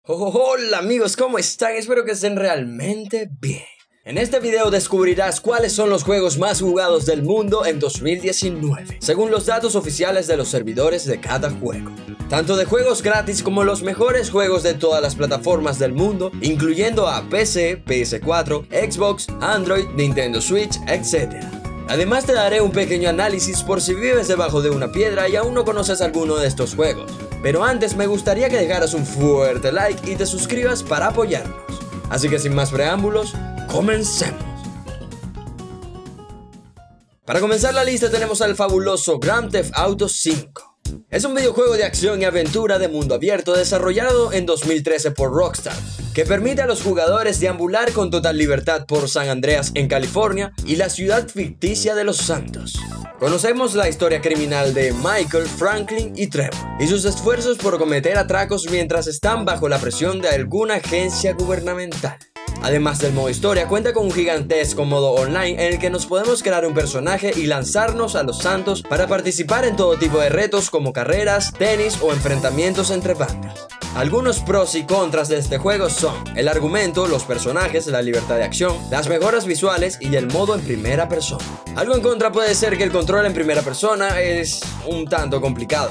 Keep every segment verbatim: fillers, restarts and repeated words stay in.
Hola amigos, ¿cómo están? Espero que estén realmente bien. En este video descubrirás cuáles son los juegos más jugados del mundo en dos mil diecinueve, según los datos oficiales de los servidores de cada juego. Tanto de juegos gratis como los mejores juegos de todas las plataformas del mundo, incluyendo a P C, P S cuatro, Xbox, Android, Nintendo Switch, etcétera. Además te daré un pequeño análisis por si vives debajo de una piedra y aún no conoces alguno de estos juegos. Pero antes me gustaría que dejaras un fuerte like y te suscribas para apoyarnos. Así que sin más preámbulos, comencemos. Para comenzar la lista tenemos al fabuloso Grand Theft Auto cinco. Es un videojuego de acción y aventura de mundo abierto desarrollado en dos mil trece por Rockstar, que permite a los jugadores deambular con total libertad por San Andreas en California y la ciudad ficticia de Los Santos. Conocemos la historia criminal de Michael, Franklin y Trevor, y sus esfuerzos por cometer atracos mientras están bajo la presión de alguna agencia gubernamental. Además del modo historia, cuenta con un gigantesco modo online en el que nos podemos crear un personaje y lanzarnos a Los Santos para participar en todo tipo de retos como carreras, tenis o enfrentamientos entre bandas. Algunos pros y contras de este juego son el argumento, los personajes, la libertad de acción, las mejoras visuales y el modo en primera persona. Algo en contra puede ser que el control en primera persona es un tanto complicado.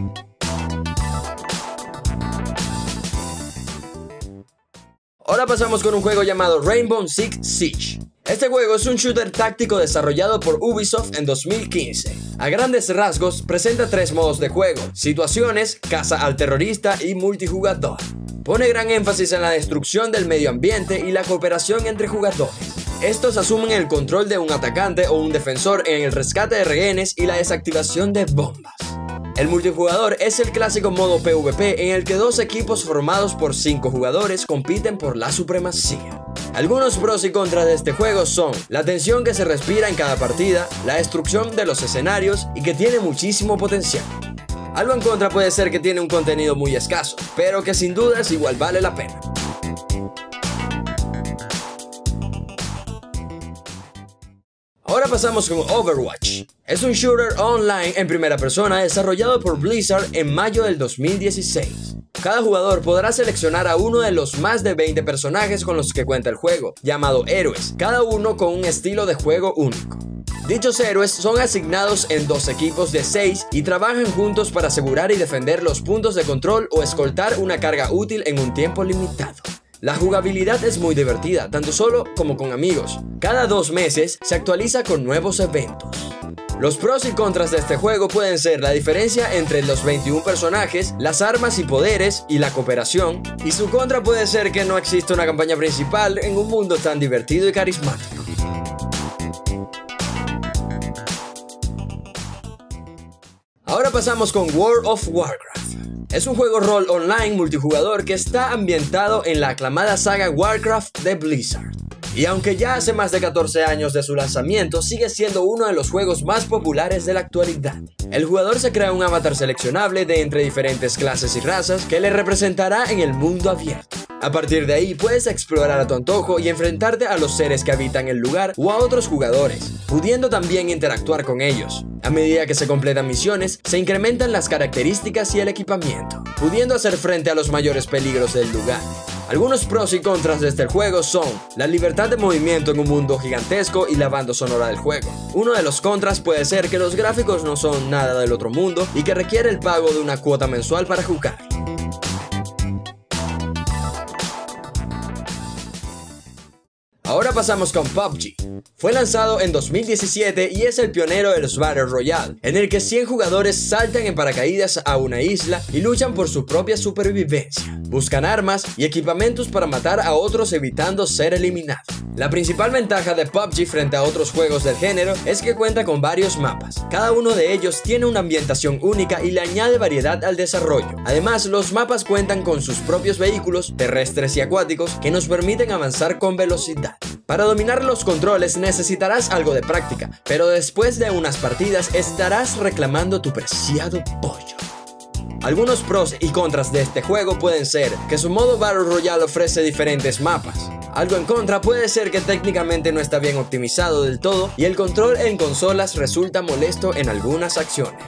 Ahora pasamos con un juego llamado Rainbow Six Siege. Este juego es un shooter táctico desarrollado por Ubisoft en dos mil quince. A grandes rasgos, presenta tres modos de juego: situaciones, caza al terrorista y multijugador. Pone gran énfasis en la destrucción del medio ambiente y la cooperación entre jugadores. Estos asumen el control de un atacante o un defensor en el rescate de rehenes y la desactivación de bombas. El multijugador es el clásico modo P V P en el que dos equipos formados por cinco jugadores compiten por la supremacía. Algunos pros y contras de este juego son la tensión que se respira en cada partida, la destrucción de los escenarios y que tiene muchísimo potencial. Algo en contra puede ser que tiene un contenido muy escaso, pero que sin dudas igual vale la pena. Ahora pasamos con Overwatch. Es un shooter online en primera persona desarrollado por Blizzard en mayo del dos mil dieciséis. Cada jugador podrá seleccionar a uno de los más de veinte personajes con los que cuenta el juego, llamado héroes, cada uno con un estilo de juego único. Dichos héroes son asignados en dos equipos de seis y trabajan juntos para asegurar y defender los puntos de control o escoltar una carga útil en un tiempo limitado. La jugabilidad es muy divertida, tanto solo como con amigos. Cada dos meses se actualiza con nuevos eventos. Los pros y contras de este juego pueden ser la diferencia entre los veintiún personajes, las armas y poderes y la cooperación, y su contra puede ser que no existe una campaña principal en un mundo tan divertido y carismático. Ahora pasamos con World of Warcraft. Es un juego rol online multijugador que está ambientado en la aclamada saga Warcraft de Blizzard. Y aunque ya hace más de catorce años de su lanzamiento, sigue siendo uno de los juegos más populares de la actualidad. El jugador se crea un avatar seleccionable de entre diferentes clases y razas que le representará en el mundo abierto. A partir de ahí puedes explorar a tu antojo y enfrentarte a los seres que habitan el lugar o a otros jugadores, pudiendo también interactuar con ellos. A medida que se completan misiones, se incrementan las características y el equipamiento, pudiendo hacer frente a los mayores peligros del lugar. Algunos pros y contras de este juego son la libertad de movimiento en un mundo gigantesco y la banda sonora del juego. Uno de los contras puede ser que los gráficos no son nada del otro mundo y que requiere el pago de una cuota mensual para jugar. Ahora pasamos con P U B G. Fue lanzado en dos mil diecisiete y es el pionero de los Battle Royale, en el que cien jugadores saltan en paracaídas a una isla y luchan por su propia supervivencia. Buscan armas y equipamientos para matar a otros evitando ser eliminados. La principal ventaja de P U B G frente a otros juegos del género es que cuenta con varios mapas. Cada uno de ellos tiene una ambientación única y le añade variedad al desarrollo. Además, los mapas cuentan con sus propios vehículos, terrestres y acuáticos, que nos permiten avanzar con velocidad. Para dominar los controles necesitarás algo de práctica, pero después de unas partidas estarás reclamando tu preciado pollo. Algunos pros y contras de este juego pueden ser que su modo Battle Royale ofrece diferentes mapas. Algo en contra puede ser que técnicamente no está bien optimizado del todo y el control en consolas resulta molesto en algunas acciones.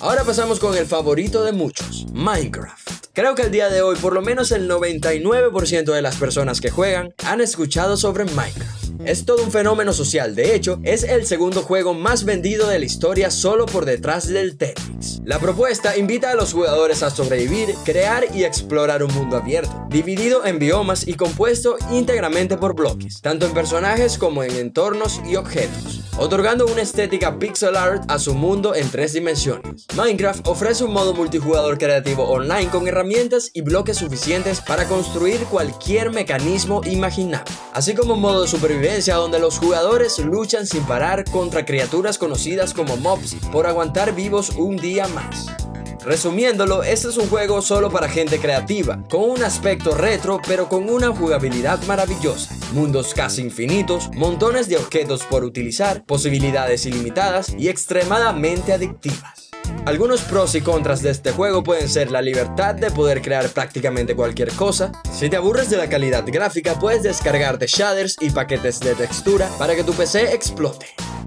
Ahora pasamos con el favorito de muchos, Minecraft. Creo que el día de hoy por lo menos el noventa y nueve por ciento de las personas que juegan han escuchado sobre Minecraft. Es todo un fenómeno social, de hecho, es el segundo juego más vendido de la historia solo por detrás del Tetris. La propuesta invita a los jugadores a sobrevivir, crear y explorar un mundo abierto, dividido en biomas y compuesto íntegramente por bloques, tanto en personajes como en entornos y objetos, otorgando una estética pixel art a su mundo en tres dimensiones. Minecraft ofrece un modo multijugador creativo online con herramientas y bloques suficientes para construir cualquier mecanismo imaginable, así como un modo de supervivencia donde los jugadores luchan sin parar contra criaturas conocidas como mobs por aguantar vivos un día más. Resumiéndolo, este es un juego solo para gente creativa, con un aspecto retro pero con una jugabilidad maravillosa, mundos casi infinitos, montones de objetos por utilizar, posibilidades ilimitadas y extremadamente adictivas. Algunos pros y contras de este juego pueden ser la libertad de poder crear prácticamente cualquier cosa. Si te aburres de la calidad gráfica, puedes descargarte shaders y paquetes de textura para que tu P C explote.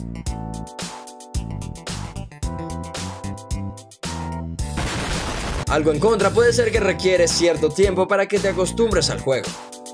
Algo en contra puede ser que requiere cierto tiempo para que te acostumbres al juego.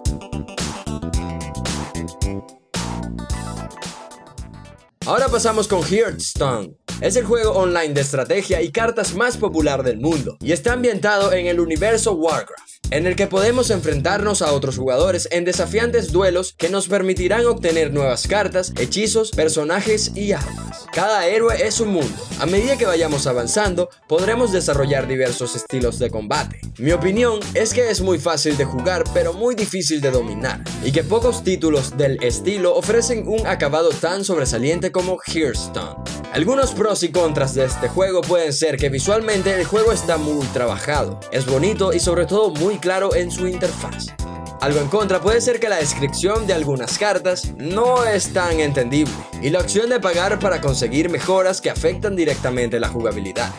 Ahora pasamos con Hearthstone. Es el juego online de estrategia y cartas más popular del mundo, y está ambientado en el universo Warcraft, en el que podemos enfrentarnos a otros jugadores en desafiantes duelos que nos permitirán obtener nuevas cartas, hechizos, personajes y armas. Cada héroe es un mundo. A medida que vayamos avanzando, podremos desarrollar diversos estilos de combate. Mi opinión es que es muy fácil de jugar, pero muy difícil de dominar, y que pocos títulos del estilo ofrecen un acabado tan sobresaliente como Hearthstone. Algunos pros y contras de este juego pueden ser que visualmente el juego está muy trabajado, es bonito y sobre todo muy claro en su interfaz. Algo en contra puede ser que la descripción de algunas cartas no es tan entendible, y la opción de pagar para conseguir mejoras que afectan directamente la jugabilidad.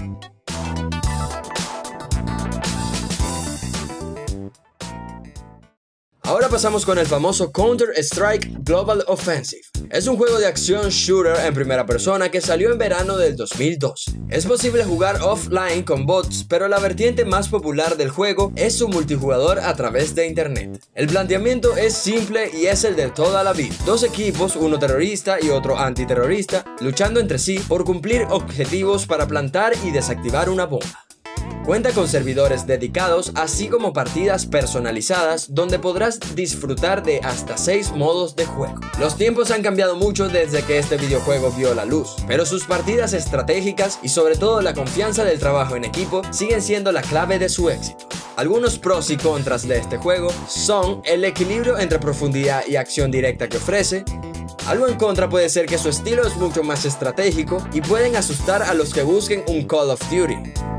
Ahora pasamos con el famoso Counter-Strike Global Offensive. Es un juego de acción shooter en primera persona que salió en verano del dos mil doce. Es posible jugar offline con bots, pero la vertiente más popular del juego es su multijugador a través de internet. El planteamiento es simple y es el de toda la vida. Dos equipos, uno terrorista y otro antiterrorista, luchando entre sí por cumplir objetivos para plantar y desactivar una bomba. Cuenta con servidores dedicados, así como partidas personalizadas donde podrás disfrutar de hasta seis modos de juego. Los tiempos han cambiado mucho desde que este videojuego vio la luz, pero sus partidas estratégicas y sobre todo la confianza del trabajo en equipo siguen siendo la clave de su éxito. Algunos pros y contras de este juego son el equilibrio entre profundidad y acción directa que ofrece. Algo en contra puede ser que su estilo es mucho más estratégico y pueden asustar a los que busquen un Call of Duty.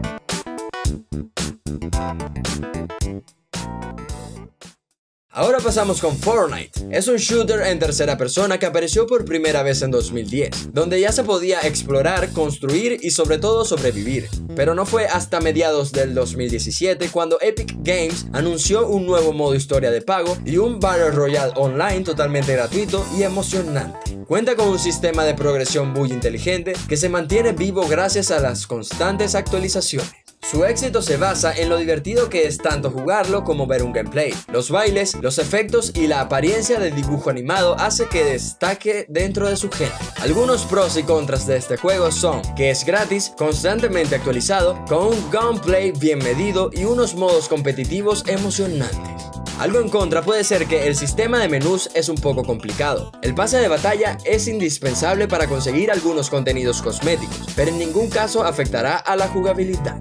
Ahora pasamos con Fortnite. Es un shooter en tercera persona que apareció por primera vez en dos mil diez, donde ya se podía explorar, construir y sobre todo sobrevivir. Pero no fue hasta mediados del dos mil diecisiete cuando Epic Games anunció un nuevo modo historia de pago y un Battle Royale online totalmente gratuito y emocionante. Cuenta con un sistema de progresión muy inteligente que se mantiene vivo gracias a las constantes actualizaciones. Su éxito se basa en lo divertido que es tanto jugarlo como ver un gameplay. Los bailes, los efectos y la apariencia del dibujo animado hace que destaque dentro de su género. Algunos pros y contras de este juego son que es gratis, constantemente actualizado, con un gameplay bien medido y unos modos competitivos emocionantes. Algo en contra puede ser que el sistema de menús es un poco complicado. El pase de batalla es indispensable para conseguir algunos contenidos cosméticos, pero en ningún caso afectará a la jugabilidad.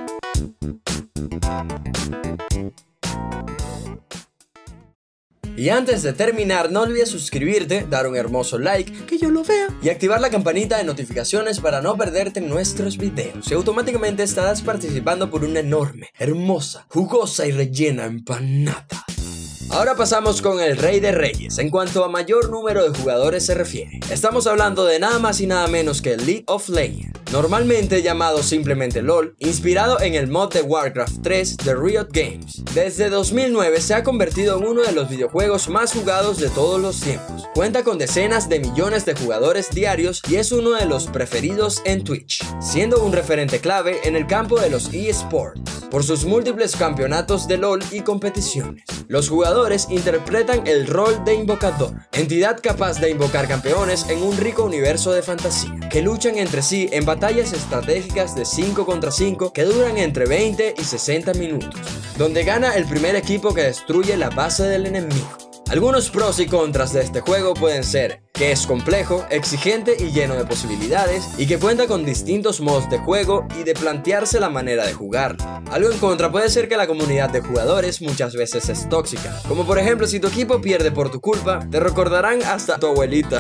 Y antes de terminar, no olvides suscribirte, dar un hermoso like, que yo lo vea, y activar la campanita de notificaciones para no perderte nuestros videos. Y automáticamente estarás participando por una enorme, hermosa, jugosa y rellena empanada. Ahora pasamos con el Rey de Reyes en cuanto a mayor número de jugadores se refiere. Estamos hablando de nada más y nada menos que League of Legends, normalmente llamado simplemente LOL, inspirado en el mod de Warcraft tres de Riot Games. Desde dos mil nueve se ha convertido en uno de los videojuegos más jugados de todos los tiempos. Cuenta con decenas de millones de jugadores diarios y es uno de los preferidos en Twitch, siendo un referente clave en el campo de los eSports, por sus múltiples campeonatos de LOL y competiciones. Los jugadores interpretan el rol de invocador, entidad capaz de invocar campeones en un rico universo de fantasía, que luchan entre sí en batallas estratégicas de cinco contra cinco que duran entre veinte y sesenta minutos, donde gana el primer equipo que destruye la base del enemigo. Algunos pros y contras de este juego pueden ser que es complejo, exigente y lleno de posibilidades, y que cuenta con distintos modos de juego y de plantearse la manera de jugarlo. Algo en contra puede ser que la comunidad de jugadores muchas veces es tóxica, como por ejemplo si tu equipo pierde por tu culpa, te recordarán hasta tu abuelita.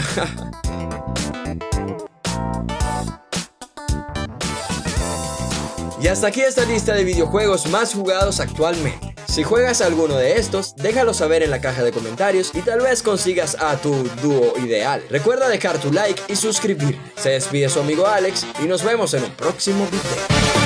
Y hasta aquí esta lista de videojuegos más jugados actualmente. Si juegas alguno de estos, déjalo saber en la caja de comentarios y tal vez consigas a tu dúo ideal. Recuerda dejar tu like y suscribirte. Se despide su amigo Alex y nos vemos en un próximo video.